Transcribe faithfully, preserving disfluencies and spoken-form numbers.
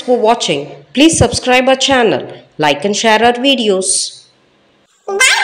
for watching. Please subscribe our channel, like and share our videos. Bye.